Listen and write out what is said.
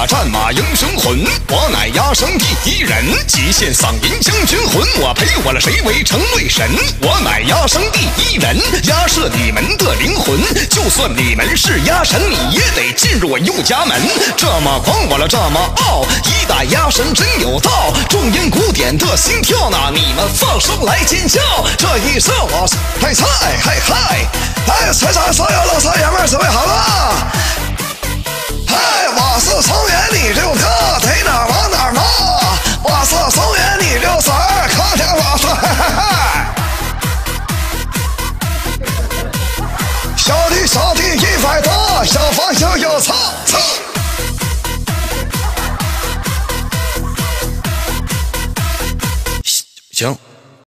呀战马英雄魂，我乃压生第一人，极限嗓音将军魂，我陪我了谁为成对神？我乃压生第一人，压射你们的灵魂，就算你们是压神，你也得进入我右家门。这么狂我了这么傲，一代压神真有道，重音鼓点的心跳呢，你们放声来尖叫。这一声我嘿菜嘿嗨，哎，全场所有老少爷们准备好了。嘿，我是松原你六哥，得哪儿往哪儿拿。我是松原你六婶儿，可听我说，嘿嘿嘿。小弟100多，小房就有操。行。